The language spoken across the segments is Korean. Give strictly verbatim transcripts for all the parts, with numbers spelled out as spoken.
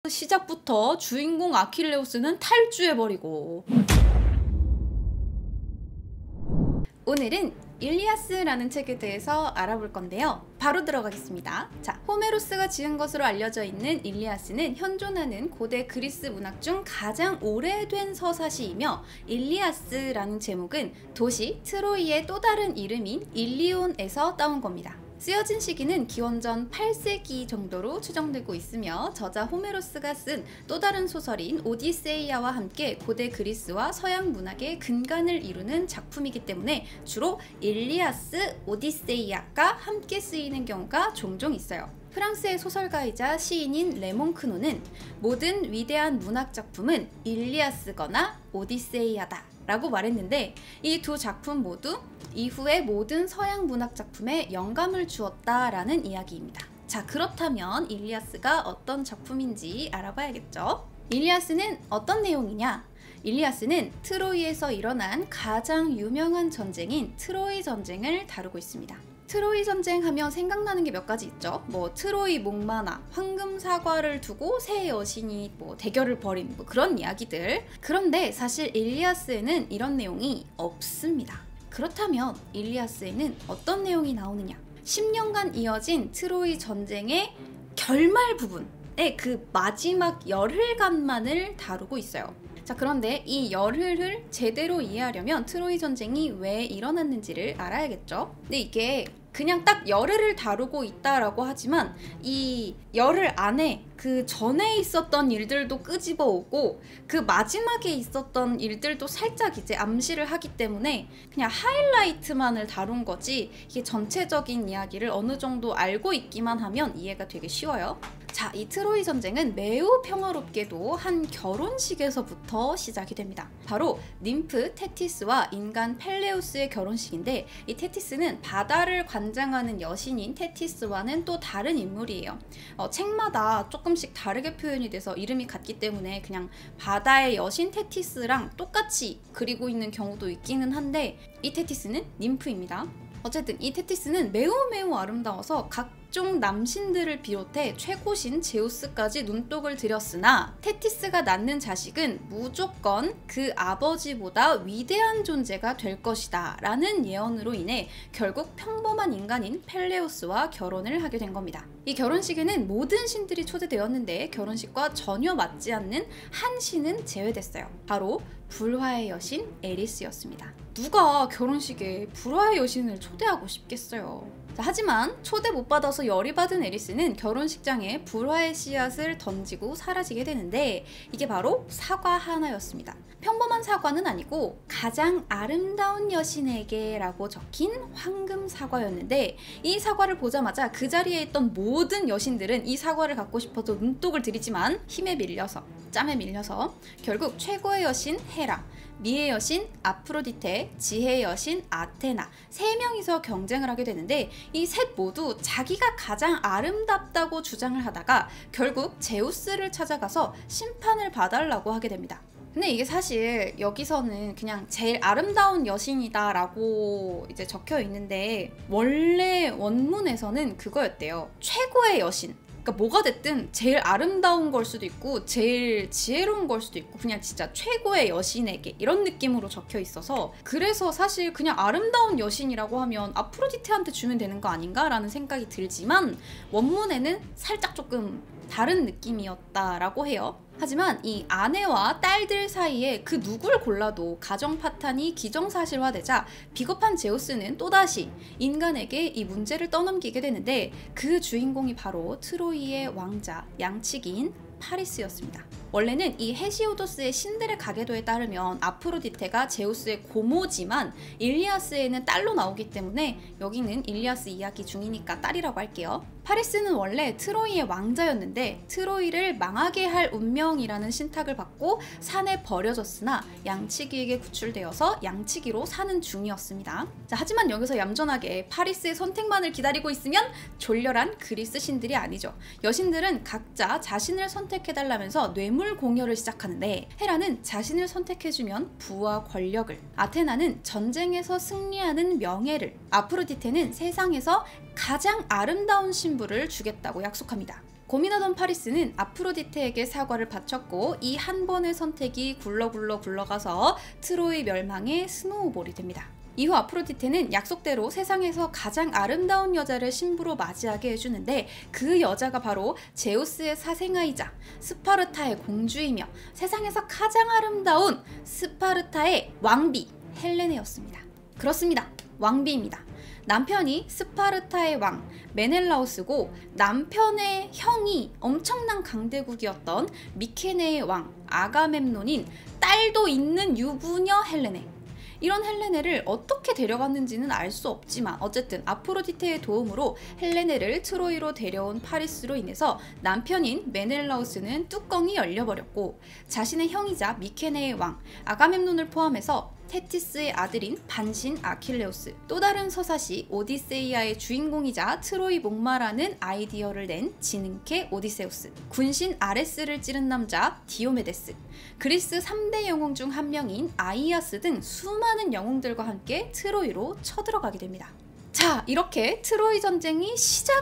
시작부터 주인공 아킬레우스는 탈주해버리고. 오늘은 일리아스라는 책에 대해서 알아볼 건데요. 바로 들어가겠습니다. 자, 호메로스가 지은 것으로 알려져 있는 일리아스는 현존하는 고대 그리스 문학 중 가장 오래된 서사시이며, 일리아스라는 제목은 도시 트로이의 또 다른 이름인 일리온에서 따온 겁니다. 쓰여진 시기는 기원전 팔 세기 정도로 추정되고 있으며, 저자 호메로스가 쓴 또 다른 소설인 오디세이아와 함께 고대 그리스와 서양 문학의 근간을 이루는 작품이기 때문에 주로 일리아스, 오디세이아가 함께 쓰이는 경우가 종종 있어요. 프랑스의 소설가이자 시인인 레몽크노는 모든 위대한 문학 작품은 일리아스거나 오디세이아다 라고 말했는데, 이 두 작품 모두 이후의 모든 서양 문학 작품에 영감을 주었다라는 이야기입니다. 자, 그렇다면 일리아스가 어떤 작품인지 알아봐야겠죠? 일리아스는 어떤 내용이냐? 일리아스는 트로이에서 일어난 가장 유명한 전쟁인 트로이 전쟁을 다루고 있습니다. 트로이 전쟁 하면 생각나는 게 몇 가지 있죠. 뭐 트로이 목마나, 황금 사과를 두고 새 여신이 뭐 대결을 벌인 뭐 그런 이야기들. 그런데 사실 일리아스에는 이런 내용이 없습니다. 그렇다면 일리아스에는 어떤 내용이 나오느냐? 십 년간 이어진 트로이 전쟁의 결말 부분의 그 마지막 열흘간만을 다루고 있어요. 자, 그런데 이 열흘을 제대로 이해하려면 트로이 전쟁이 왜 일어났는지를 알아야겠죠. 근데 이게 그냥 딱 열흘을 다루고 있다라고 하지만 이 열흘 안에 그 전에 있었던 일들도 끄집어 오고 그 마지막에 있었던 일들도 살짝 이제 암시를 하기 때문에 그냥 하이라이트만을 다룬 거지, 이게 전체적인 이야기를 어느 정도 알고 있기만 하면 이해가 되게 쉬워요. 자, 이 트로이 전쟁은 매우 평화롭게도 한 결혼식에서부터 시작이 됩니다. 바로 님프 테티스와 인간 펠레우스의 결혼식인데, 이 테티스는 바다를 관장하는 여신인 테티스와는 또 다른 인물이에요. 어, 책마다 조금씩 다르게 표현이 돼서 이름이 같기 때문에 그냥 바다의 여신 테티스랑 똑같이 그리고 있는 경우도 있기는 한데, 이 테티스는 님프입니다. 어쨌든 이 테티스는 매우 매우 아름다워서 각종 남신들을 비롯해 최고신 제우스까지 눈독을 들였으나, 테티스가 낳는 자식은 무조건 그 아버지보다 위대한 존재가 될 것이다 라는 예언으로 인해 결국 평범한 인간인 펠레우스와 결혼을 하게 된 겁니다. 이 결혼식에는 모든 신들이 초대되었는데 결혼식과 전혀 맞지 않는 한 신은 제외됐어요. 바로 불화의 여신 에리스였습니다. 누가 결혼식에 불화의 여신을 초대하고 싶겠어요. 자, 하지만 초대 못 받아서 열이 받은 에리스는 결혼식장에 불화의 씨앗을 던지고 사라지게 되는데, 이게 바로 사과 하나였습니다. 평범한 사과는 아니고 가장 아름다운 여신에게 라고 적힌 황금 사과였는데, 이 사과를 보자마자 그 자리에 있던 모든 여신들은 이 사과를 갖고 싶어서 눈독을 들이지만 힘에 밀려서, 짬에 밀려서 결국 최고의 여신 헤라, 미의 여신 아프로디테, 지혜의 여신 아테나, 세 명이서 경쟁을 하게 되는데, 이 셋 모두 자기가 가장 아름답다고 주장을 하다가 결국 제우스를 찾아가서 심판을 봐달라고 하게 됩니다. 근데 이게 사실 여기서는 그냥 제일 아름다운 여신이다 라고 이제 적혀 있는데, 원래 원문에서는 그거였대요. 최고의 여신. 그러니까 뭐가 됐든 제일 아름다운 걸 수도 있고 제일 지혜로운 걸 수도 있고 그냥 진짜 최고의 여신에게, 이런 느낌으로 적혀 있어서, 그래서 사실 그냥 아름다운 여신이라고 하면 아프로디테한테 주면 되는 거 아닌가 라는 생각이 들지만, 원문에는 살짝 조금 다른 느낌이었다라고 해요. 하지만 이 아내와 딸들 사이에 그 누굴 골라도 가정 파탄이 기정사실화되자 비겁한 제우스는 또다시 인간에게 이 문제를 떠넘기게 되는데, 그 주인공이 바로 트로이의 왕자, 양치기인 파리스였습니다. 원래는 이 헤시오도스의 신들의 가계도에 따르면 아프로디테가 제우스의 고모지만 일리아스에는 딸로 나오기 때문에 여기는 일리아스 이야기 중이니까 딸이라고 할게요. 파리스는 원래 트로이의 왕자였는데 트로이를 망하게 할 운명이라는 신탁을 받고 산에 버려졌으나 양치기에게 구출되어서 양치기로 사는 중이었습니다. 자, 하지만 여기서 얌전하게 파리스의 선택만을 기다리고 있으면 졸렬한 그리스 신들이 아니죠. 여신들은 각자 자신을 선택해달라면서 뇌물 공여를 시작하는데, 헤라는 자신을 선택해주면 부와 권력을, 아테나는 전쟁에서 승리하는 명예를, 아프로디테는 세상에서 가장 아름다운 신부를 주겠다고 약속합니다. 고민하던 파리스는 아프로디테에게 사과를 바쳤고 이 한 번의 선택이 굴러 굴러 굴러가서 트로이 멸망의 스노우볼이 됩니다. 이후 아프로디테는 약속대로 세상에서 가장 아름다운 여자를 신부로 맞이하게 해주는데 그 여자가 바로 제우스의 사생아이자 스파르타의 공주이며 세상에서 가장 아름다운 스파르타의 왕비 헬레네였습니다. 그렇습니다. 왕비입니다. 남편이 스파르타의 왕 메넬라우스고 남편의 형이 엄청난 강대국이었던 미케네의 왕 아가멤논인 딸도 있는 유부녀 헬레네. 이런 헬레네를 어떻게 데려갔는지는 알 수 없지만 어쨌든 아프로디테의 도움으로 헬레네를 트로이로 데려온 파리스로 인해서 남편인 메넬라우스는 뚜껑이 열려버렸고 자신의 형이자 미케네의 왕 아가멤논을 포함해서 테티스의 아들인 반신 아킬레우스, 또 다른 서사시 오디세이아의 주인공이자 트로이 목마라는 아이디어를 낸 지능캐 오디세우스, 군신 아레스를 찌른 남자 디오메데스, 그리스 삼 대 영웅 중 한 명인 아이아스 등 수많은 영웅들과 함께 트로이로 쳐들어가게 됩니다. 자, 이렇게 트로이 전쟁이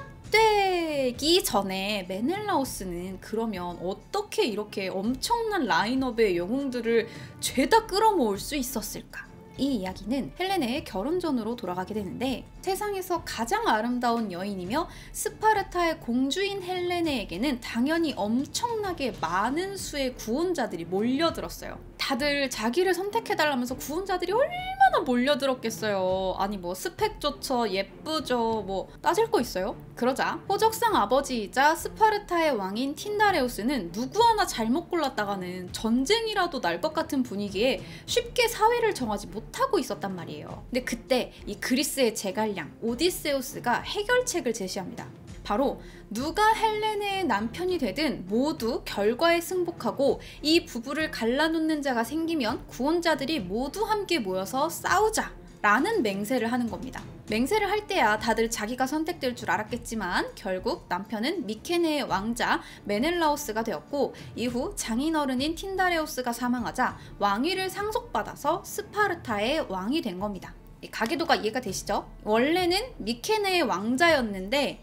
시작되기 전에 메넬라우스는 그러면 어떻게 이렇게 엄청난 라인업의 영웅들을 죄다 끌어모을 수 있었을까? 이 이야기는 헬레네의 결혼전으로 돌아가게 되는데 세상에서 가장 아름다운 여인이며 스파르타의 공주인 헬레네에게는 당연히 엄청나게 많은 수의 구원자들이 몰려들었어요. 다들 자기를 선택해달라면서 구원자들이 얼마나 몰려들었겠어요. 아니 뭐 스펙 좋죠, 예쁘죠, 뭐 따질 거 있어요? 그러자 호적상 아버지이자 스파르타의 왕인 틴다레우스는 누구 하나 잘못 골랐다가는 전쟁이라도 날 것 같은 분위기에 쉽게 사회를 정하지 못하고 있었단 말이에요. 근데 그때 이 그리스의 제갈량 오디세우스가 해결책을 제시합니다. 바로 누가 헬레네의 남편이 되든 모두 결과에 승복하고 이 부부를 갈라놓는 자가 생기면 구원자들이 모두 함께 모여서 싸우자 라는 맹세를 하는 겁니다. 맹세를 할 때야 다들 자기가 선택될 줄 알았겠지만 결국 남편은 미케네의 왕자 메넬라우스가 되었고 이후 장인어른인 틴다레우스가 사망하자 왕위를 상속받아서 스파르타의 왕이 된 겁니다. 가계도가 이해가 되시죠? 원래는 미케네의 왕자였는데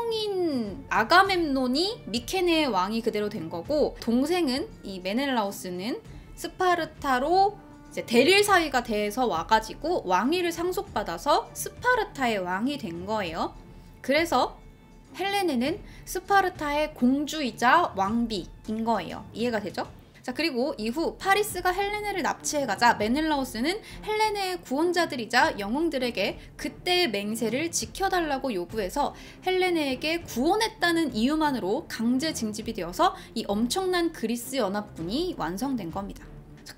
형인 아가멤논이 미케네의 왕이 그대로 된 거고 동생은 이 메넬라우스는 스파르타로 이제 대릴 사위가 돼서 와가지고 왕위를 상속받아서 스파르타의 왕이 된 거예요. 그래서 헬레네는 스파르타의 공주이자 왕비인 거예요. 이해가 되죠? 자, 그리고 이후 파리스가 헬레네를 납치해가자 메넬라우스는 헬레네의 구원자들이자 영웅들에게 그때의 맹세를 지켜달라고 요구해서 헬레네에게 구원했다는 이유만으로 강제 징집이 되어서 이 엄청난 그리스 연합군이 완성된 겁니다.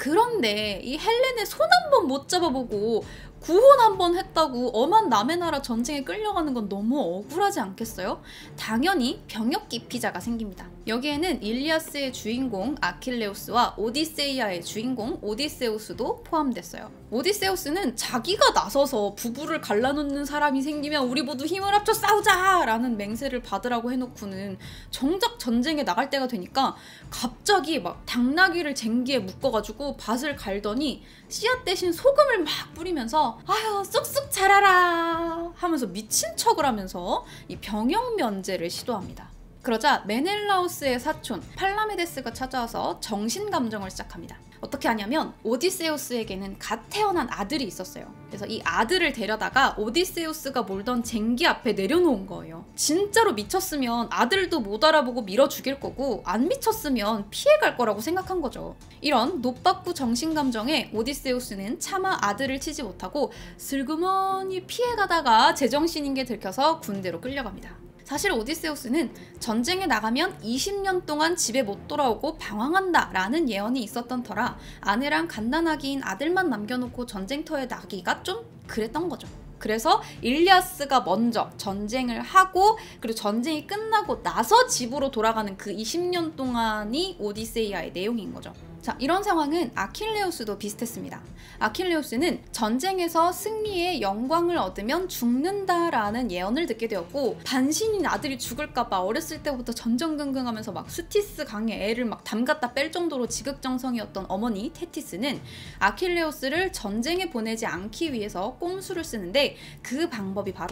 그런데 이 헬레네 손 한 번 못 잡아보고 구원 한 번 했다고 엄한 남의 나라 전쟁에 끌려가는 건 너무 억울하지 않겠어요? 당연히 병역 기피자가 생깁니다. 여기에는 일리아스의 주인공 아킬레우스와 오디세이아의 주인공 오디세우스도 포함됐어요. 오디세우스는 자기가 나서서 부부를 갈라놓는 사람이 생기면 우리 모두 힘을 합쳐 싸우자! 라는 맹세를 받으라고 해놓고는 정작 전쟁에 나갈 때가 되니까 갑자기 막 당나귀를 쟁기에 묶어가지고 밭을 갈더니 씨앗 대신 소금을 막 뿌리면서 아유 쑥쑥 자라라 하면서 미친 척을 하면서 이 병역 면제를 시도합니다. 그러자 메넬라우스의 사촌 팔라메데스가 찾아와서 정신감정을 시작합니다. 어떻게 하냐면 오디세우스에게는 갓 태어난 아들이 있었어요. 그래서 이 아들을 데려다가 오디세우스가 몰던 쟁기 앞에 내려놓은 거예요. 진짜로 미쳤으면 아들도 못 알아보고 밀어 죽일 거고 안 미쳤으면 피해갈 거라고 생각한 거죠. 이런 노빠꾸 정신감정에 오디세우스는 차마 아들을 치지 못하고 슬그머니 피해가다가 제정신인 게 들켜서 군대로 끌려갑니다. 사실 오디세우스는 전쟁에 나가면 이십 년 동안 집에 못 돌아오고 방황한다 라는 예언이 있었던 터라 아내랑 갓난아기인 아들만 남겨놓고 전쟁터에 나기가 좀 그랬던 거죠. 그래서 일리아스가 먼저 전쟁을 하고 그리고 전쟁이 끝나고 나서 집으로 돌아가는 그 이십 년 동안이 오디세이아의 내용인 거죠. 자, 이런 상황은 아킬레우스도 비슷했습니다. 아킬레우스는 전쟁에서 승리의 영광을 얻으면 죽는다라는 예언을 듣게 되었고 반신인 아들이 죽을까봐 어렸을 때부터 전전긍긍하면서 막 수티스 강에 애를 막 담갔다 뺄 정도로 지극정성이었던 어머니 테티스는 아킬레우스를 전쟁에 보내지 않기 위해서 꼼수를 쓰는데 그 방법이 바로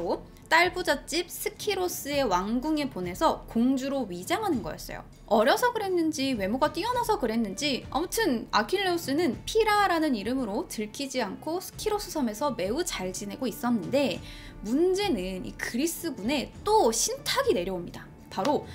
딸 부잣집 스키로스의 왕궁에 보내서 공주로 위장하는 거였어요. 어려서 그랬는지 외모가 뛰어나서 그랬는지 아무튼 아킬레우스는 피라라는 이름으로 들키지 않고 스키로스 섬에서 매우 잘 지내고 있었는데, 문제는 이 그리스군에 또 신탁이 내려옵니다. 바로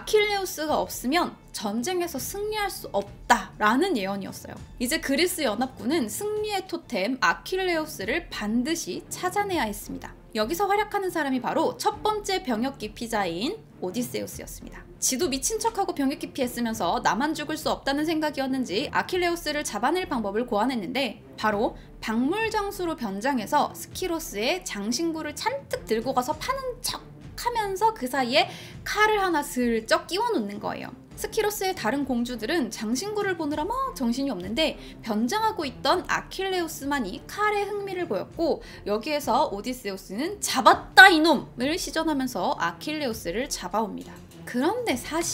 아킬레우스가 없으면 전쟁에서 승리할 수 없다라는 예언이었어요. 이제 그리스 연합군은 승리의 토템 아킬레우스를 반드시 찾아내야 했습니다. 여기서 활약하는 사람이 바로 첫 번째 병역 기피자인 오디세우스였습니다. 지도 미친 척하고 병역 기피했으면서 나만 죽을 수 없다는 생각이었는지 아킬레우스를 잡아낼 방법을 고안했는데, 바로 박물장수로 변장해서 스키로스의 장신구를 잔뜩 들고 가서 파는 척 하면서 그 사이에 칼을 하나 슬쩍 끼워 놓는 거예요. 스키로스의 다른 공주들은 장신구를 보느라 막 정신이 없는데 변장하고 있던 아킬레우스만이 칼에 흥미를 보였고, 여기에서 오디세우스는 잡았다 이놈을 시전하면서 아킬레우스를 잡아옵니다. 그런데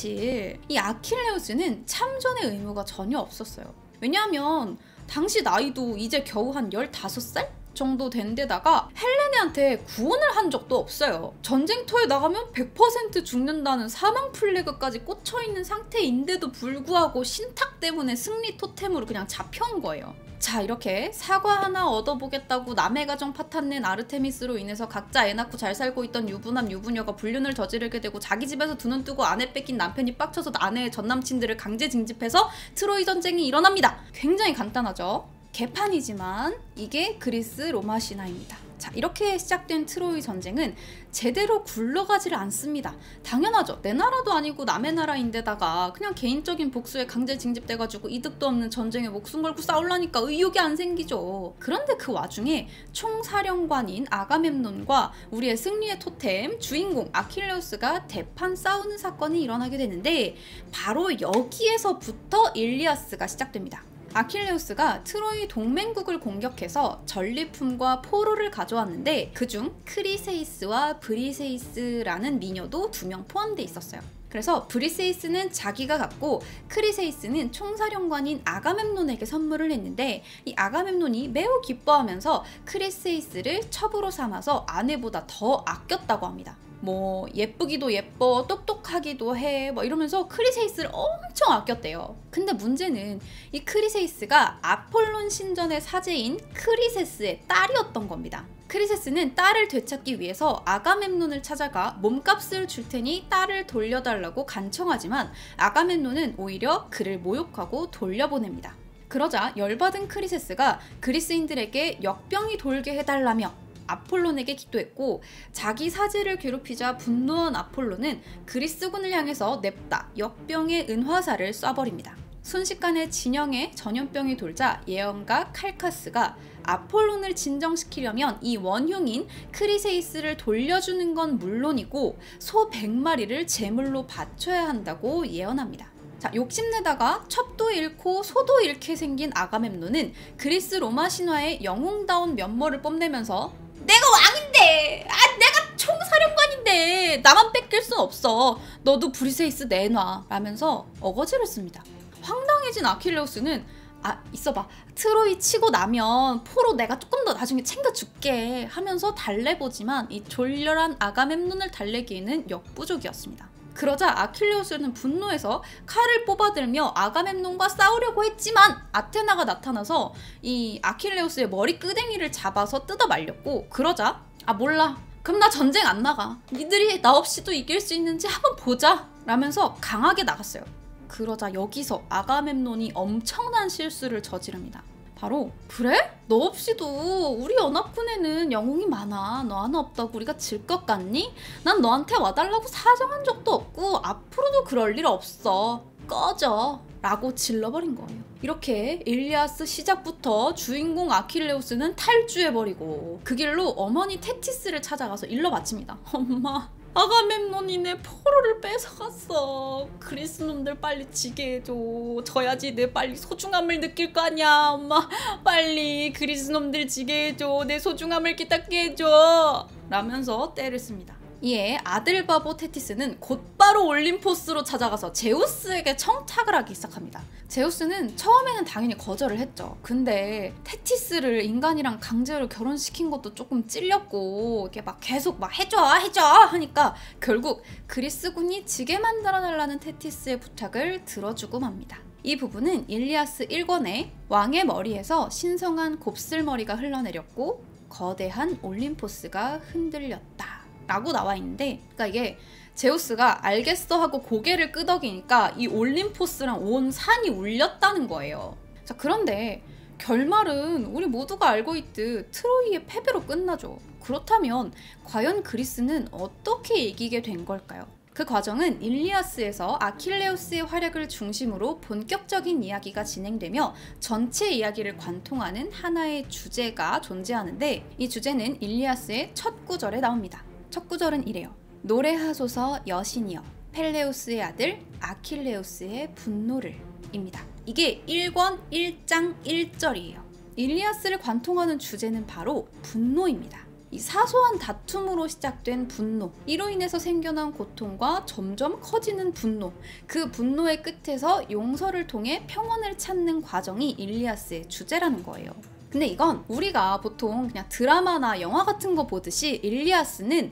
사실 이 아킬레우스는 참전의 의무가 전혀 없었어요. 왜냐하면 당시 나이도 이제 겨우 한 열다섯 살? 정도 된 데다가 헬레네한테 구원을 한 적도 없어요. 전쟁터에 나가면 백 퍼센트 죽는다는 사망 플래그까지 꽂혀있는 상태인데도 불구하고 신탁 때문에 승리 토템으로 그냥 잡혀온 거예요. 자, 이렇게 사과 하나 얻어보겠다고 남의 가정 파탄낸 아르테미스로 인해서 각자 애 낳고 잘 살고 있던 유부남 유부녀가 불륜을 저지르게 되고, 자기 집에서 두 눈 뜨고 아내 뺏긴 남편이 빡쳐서 아내의 전남친들을 강제 징집해서 트로이 전쟁이 일어납니다. 굉장히 간단하죠? 개판이지만 이게 그리스 로마 신화입니다. 자, 이렇게 시작된 트로이 전쟁은 제대로 굴러가지를 않습니다. 당연하죠. 내 나라도 아니고 남의 나라인데다가 그냥 개인적인 복수에 강제 징집돼가지고 이득도 없는 전쟁에 목숨 걸고 싸우려니까 의욕이 안 생기죠. 그런데 그 와중에 총사령관인 아가멤논과 우리의 승리의 토템 주인공 아킬레우스가 대판 싸우는 사건이 일어나게 되는데, 바로 여기에서부터 일리아스가 시작됩니다. 아킬레우스가 트로이 동맹국을 공격해서 전리품과 포로를 가져왔는데, 그중 크리세이스와 브리세이스라는 미녀도 두 명 포함돼 있었어요. 그래서 브리세이스는 자기가 갖고 크리세이스는 총사령관인 아가멤논에게 선물을 했는데, 이 아가멤논이 매우 기뻐하면서 크리세이스를 첩으로 삼아서 아내보다 더 아꼈다고 합니다. 뭐 예쁘기도 예뻐, 똑똑하기도 해, 뭐 이러면서 크리세이스를 엄청 아꼈대요. 근데 문제는 이 크리세이스가 아폴론 신전의 사제인 크리세스의 딸이었던 겁니다. 크리세스는 딸을 되찾기 위해서 아가멤논을 찾아가 몸값을 줄 테니 딸을 돌려달라고 간청하지만 아가멤논은 오히려 그를 모욕하고 돌려보냅니다. 그러자 열받은 크리세스가 그리스인들에게 역병이 돌게 해달라며 아폴론에게 기도했고, 자기 사제를 괴롭히자 분노한 아폴론은 그리스군을 향해서 냅다 역병의 은화살을 쏴버립니다. 순식간에 진영에 전염병이 돌자 예언가 칼카스가 아폴론을 진정시키려면 이 원흉인 크리세이스를 돌려주는 건 물론이고 소 백 마리를 제물로 바쳐야 한다고 예언합니다. 자, 욕심내다가 첩도 잃고 소도 잃게 생긴 아가멤논은 그리스 로마 신화의 영웅다운 면모를 뽐내면서 내가 왕인데! 아, 내가 총사령관인데! 나만 뺏길 순 없어! 너도 브리세이스 내놔! 라면서 어거지를 씁니다. 황당해진 아킬레우스는 아, 있어봐. 트로이 치고 나면 포로 내가 조금 더 나중에 챙겨줄게 하면서 달래보지만 이 졸렬한 아가멤논을 달래기에는 역부족이었습니다. 그러자 아킬레우스는 분노해서 칼을 뽑아들며 아가멤논과 싸우려고 했지만 아테나가 나타나서 이 아킬레우스의 머리 끄댕이를 잡아서 뜯어 말렸고, 그러자 아 몰라, 그럼 나 전쟁 안 나가, 니들이 나 없이도 이길 수 있는지 한번 보자 라면서 강하게 나갔어요. 그러자 여기서 아가멤논이 엄청난 실수를 저지릅니다. 바로 그래? 너 없이도 우리 연합군에는 영웅이 많아. 너 하나 없다고 우리가 질 것 같니? 난 너한테 와달라고 사정한 적도 없고 앞으로도 그럴 일 없어. 꺼져. 라고 질러버린 거예요. 이렇게 일리아스 시작부터 주인공 아킬레우스는 탈주해버리고 그 길로 어머니 테티스를 찾아가서 일러 바칩니다. 엄마, 아가멤논이 내 포로를 뺏어갔어. 그리스 놈들 빨리 지게 해줘. 져야지 내 빨리 소중함을 느낄 거 아니야. 엄마, 빨리 그리스 놈들 지게 해줘. 내 소중함을 깨닫게 해줘. 라면서 떼를 씁니다. 이에 아들 바보 테티스는 곧바로 올림포스로 찾아가서 제우스에게 청탁을 하기 시작합니다. 제우스는 처음에는 당연히 거절을 했죠. 근데 테티스를 인간이랑 강제로 결혼시킨 것도 조금 찔렸고 이렇게 막 계속 막 해줘 해줘 하니까 결국 그리스군이 지게 만들어달라는 테티스의 부탁을 들어주고 맙니다. 이 부분은 일리아스 일 권에 왕의 머리에서 신성한 곱슬머리가 흘러내렸고 거대한 올림포스가 흔들렸다 라고 나와 있는데, 그러니까 이게 제우스가 알겠어 하고 고개를 끄덕이니까 이 올림포스랑 온 산이 울렸다는 거예요. 자, 그런데 결말은 우리 모두가 알고 있듯 트로이의 패배로 끝나죠. 그렇다면 과연 그리스는 어떻게 이기게 된 걸까요? 그 과정은 일리아스에서 아킬레우스의 활약을 중심으로 본격적인 이야기가 진행되며 전체 이야기를 관통하는 하나의 주제가 존재하는데, 이 주제는 일리아스의 첫 구절에 나옵니다. 첫 구절은 이래요. 노래하소서 여신이여 펠레우스의 아들 아킬레우스의 분노를 입니다. 이게 일 권 일 장 일 절이에요. 일리아스를 관통하는 주제는 바로 분노입니다. 이 사소한 다툼으로 시작된 분노, 이로 인해서 생겨난 고통과 점점 커지는 분노, 그 분노의 끝에서 용서를 통해 평온을 찾는 과정이 일리아스의 주제라는 거예요. 근데 이건 우리가 보통 그냥 드라마나 영화 같은 거 보듯이 일리아스는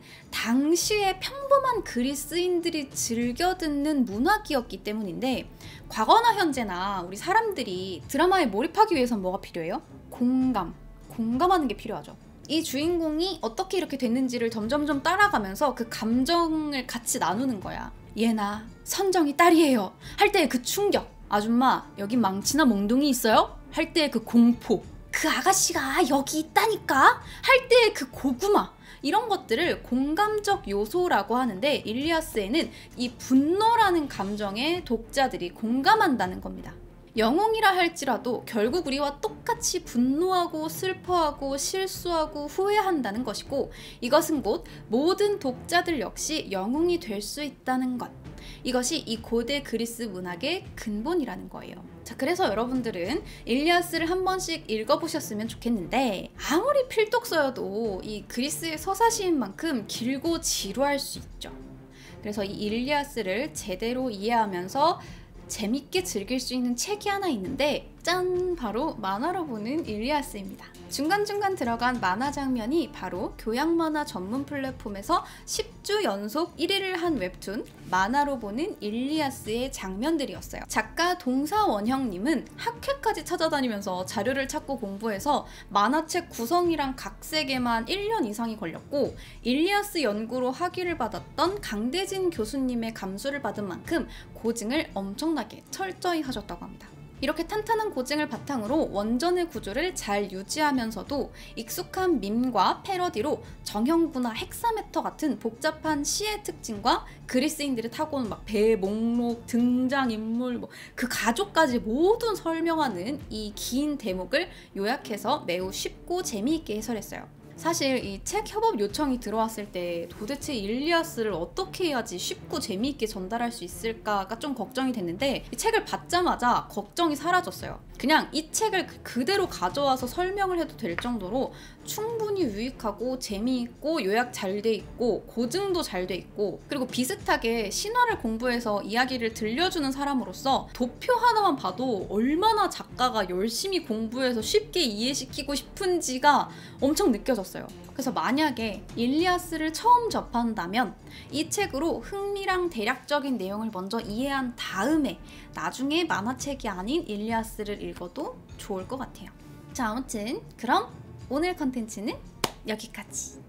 당시의 평범한 그리스인들이 즐겨 듣는 문학이었기 때문인데, 과거나 현재나 우리 사람들이 드라마에 몰입하기 위해선 뭐가 필요해요? 공감, 공감하는 게 필요하죠. 이 주인공이 어떻게 이렇게 됐는지를 점점점 따라가면서 그 감정을 같이 나누는 거야. 얘나 선정이 딸이에요 할 때의 그 충격, 아줌마 여기 망치나 몽둥이 있어요? 할 때의 그 공포, 그 아가씨가 여기 있다니까 할 때의 그 고구마, 이런 것들을 공감적 요소라고 하는데, 일리아스에는 이 분노라는 감정에 독자들이 공감한다는 겁니다. 영웅이라 할지라도 결국 우리와 똑같이 분노하고 슬퍼하고 실수하고 후회한다는 것이고, 이것은 곧 모든 독자들 역시 영웅이 될 수 있다는 것, 이것이 이 고대 그리스 문학의 근본이라는 거예요. 자, 그래서 여러분들은 일리아스를 한 번씩 읽어보셨으면 좋겠는데, 아무리 필독서여도 이 그리스의 서사시인 만큼 길고 지루할 수 있죠. 그래서 이 일리아스를 제대로 이해하면서 재밌게 즐길 수 있는 책이 하나 있는데, 짠! 바로 만화로 보는 일리아스입니다. 중간중간 들어간 만화 장면이 바로 교양만화 전문 플랫폼에서 십 주 연속 일 위를 한 웹툰 만화로 보는 일리아스의 장면들이었어요. 작가 동사원형님은 학회까지 찾아다니면서 자료를 찾고 공부해서 만화책 구성이랑 각색에만 일 년 이상이 걸렸고, 일리아스 연구로 학위를 받았던 강대진 교수님의 감수를 받은 만큼 고증을 엄청나게 철저히 하셨다고 합니다. 이렇게 탄탄한 고증을 바탕으로 원전의 구조를 잘 유지하면서도 익숙한 밈과 패러디로 정형구나 헥사메터 같은 복잡한 시의 특징과 그리스인들이 타고온 막 배, 목록, 등장인물, 뭐 그 가족까지 모두 설명하는 이 긴 대목을 요약해서 매우 쉽고 재미있게 해설했어요. 사실 이 책 협업 요청이 들어왔을 때 도대체 일리아스를 어떻게 해야지 쉽고 재미있게 전달할 수 있을까가 좀 걱정이 됐는데, 이 책을 받자마자 걱정이 사라졌어요. 그냥 이 책을 그대로 가져와서 설명을 해도 될 정도로 충분히 유익하고 재미있고 요약 잘 돼 있고 고증도 잘 돼 있고, 그리고 비슷하게 신화를 공부해서 이야기를 들려주는 사람으로서 도표 하나만 봐도 얼마나 작가가 열심히 공부해서 쉽게 이해시키고 싶은지가 엄청 느껴졌어요. 그래서 만약에 일리아스를 처음 접한다면 이 책으로 흥미랑 대략적인 내용을 먼저 이해한 다음에 나중에 만화책이 아닌 일리아스를 읽어도 좋을 것 같아요. 자, 아무튼 그럼 오늘 컨텐츠는 여기까지.